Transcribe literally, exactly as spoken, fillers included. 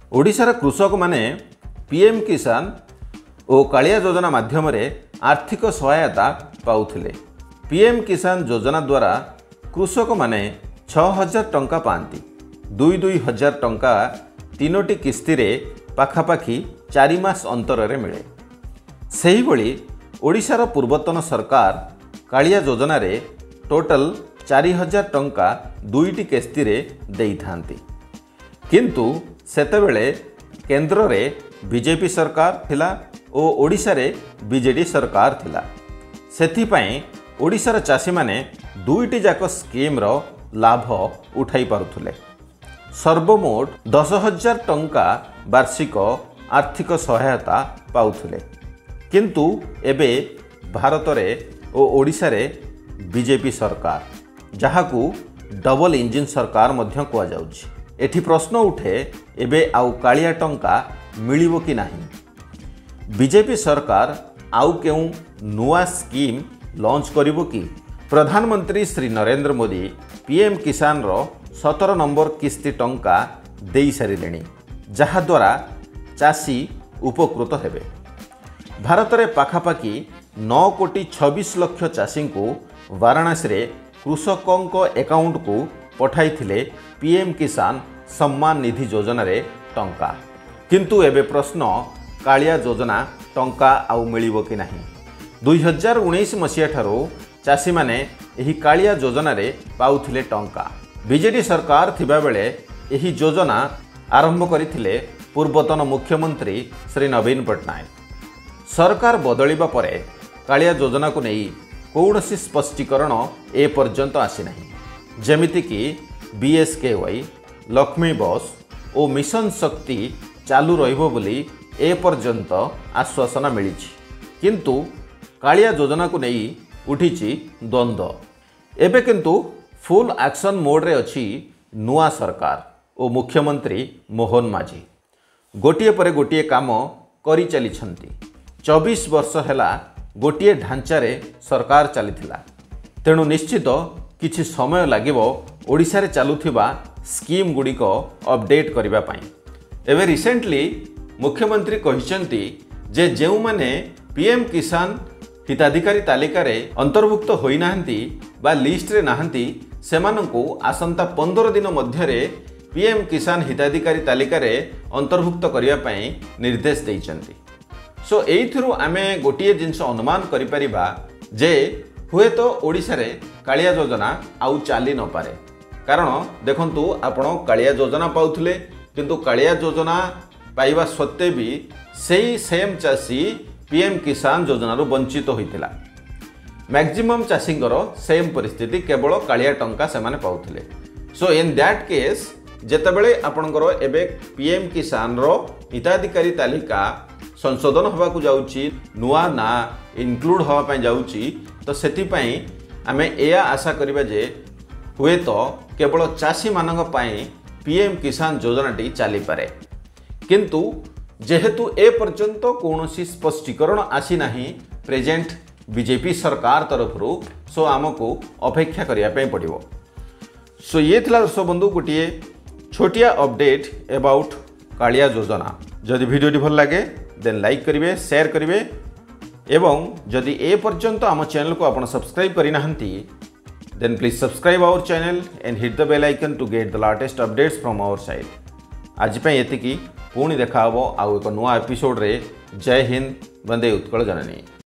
ओडिशार कृषक माने पीएम किसान और कालिया योजना माध्यम आर्थिक सहायता पाउथिले। पीएम किसान योजना द्वारा कृषक माने छह हजार टंका पाती। दुई दुई हजार टंका तीनोटी किस्ती रे पाखापाखी चारि मास अंतर रे मिले। सही भली ओडिशार पूर्वतन सरकार कालिया योजना रे टोटल चारि हजार टंका दुईटी किस्ती रे देई थांती। किंतु सेतेबेले केंद्र रे बीजेपी सरकार थिला और ओडिशा रे बीजेडी सरकार थिला। सेथिपाई ओडिशार चाषी माने दुईटी जाक स्कीम रो लाभ उठाई पारुथुले। सर्वमोट दस हजार टंका वार्षिक आर्थिक सहायता पाउथुले। किंतु एबे भारत रे और ओडिशा रे बीजेपी सरकार जहाकू डबल इंजिन सरकार मध्य कहा जाउछि। एठी प्रश्न उठे एबे आउ कालिया टंका मिलिबो कि नाही। बीजेपी सरकार आउ केउ नुआ स्कीम लॉन्च करिबो कि? प्रधानमंत्री श्री नरेंद्र मोदी पीएम किसान रो सतर नंबर किस्ती टंका देई सारिलेनी, जहा द्वारा चाषी उपकृत हेबे। भारत रे पाखापाखी नौ कोटी छब्बीस लक्ष चाषी को वाराणसी रे कृषकों अकाउंट को पठाइथिले पीएम किसान सम्मान निधि योजना रे टंका। किंतु एबे प्रश्न कालिया योजना टंका आउ मिलिबो कि नाही। दुई हजार उन्नीस मसीहा ठारो चाषी माने एही कालिया योजना रे पाउथिले टंका। बीजेडी सरकार थिबा बेले एही योजना आरंभ करिथिले पूर्वतन मुख्यमंत्री श्री नवीन पट्टनायक। सरकार बदलिबा परे कालिया योजना को नहीं कौनसी स्पष्टीकरण ए पर्यंत आसी नहीं। जेमिति कि बीएसकेवाई, लक्ष्मी बस और मिशन शक्ति चालू रहिबो बोली ए पर्यंत आश्वासन मिली। किंतु कालिया योजना को नहीं उठिछि द्वंद्व। एबे किंतु फुल एक्शन मोड रे अछि नुआ सरकार और मुख्यमंत्री मोहन माझी। गोटिए परे गोटिए काम करि चलिछंती। चौबीस वर्ष हैला गोटिए ढांचा रे सरकार चलीथिला। तेणु निश्चित किछि समय लागिबो ओडिशा रे चालुथिबा स्कीम गुड़िक अपडेट करिबा पई। एबे रिसेंटली मुख्यमंत्री कहिसंती जे जेउ माने पीएम किसान हिताधिकारी तालिका रे अंतर्भुक्त होई नाहंती बा लिस्ट रे नाहंती सेमानंकु आसंता पंद्रह दिन मध्य रे पीएम किसान हिताधिकारी तालिका रे अंतर्भुक्त करिया पई निर्देश दैचंती। सो एइथिरु आमे गोटिए जिनस अनुमान करि परिबा जे हुए तो ओडिशा रे कालिया योजना आउ चाली न पारे। कारण देखंतु आपण कालिया योजना पाउथले, किंतु कालिया योजना पाइबा सत्ते भी सेही सेम चाषी पीएम किसान योजना रु वंचित होइतिला। मैक्सिमम चाषींकर सेम परिस्थिति, केवल कालिया टंका से माने पाउथले। सो इन दैट केस जेतेबेले आपणकर एबे पीएम किसान रो हिताधिकारी तालिका संशोधन होगा को जाउची, नुआ ना इनक्लूड होगा पई जाउची, तो सेति पई आमे एया आशा करिबा जे हुए तो केवल चाषी मानक पई पीएम किसान योजना टी चली पारे। किंतु जेहेतु ए पर्यंत कौनसी स्पष्टीकरण आसी नाही प्रेजेंट बीजेपी सरकार तरफरु, सो आमको अपेक्षा करिया पई पड़िबो। सो ये थिला दर्शक बंधु गोटिए छोटिया अपडेट अबाउट कालिया योजना। जदि वीडियो भल लगे देन लाइक करिवे, शेयर करिवे, एवं जदि ए पर्यंत आम चैनल को आपण सब्सक्राइब करि नाहंती then please subscribe our channel and hit the bell icon to get the latest updates from our side. आज पे एतिकी पुणी देखा हबो आउ एक नुआ एपिसोड रे। जय हिंद, वंदे उत्कल जननी।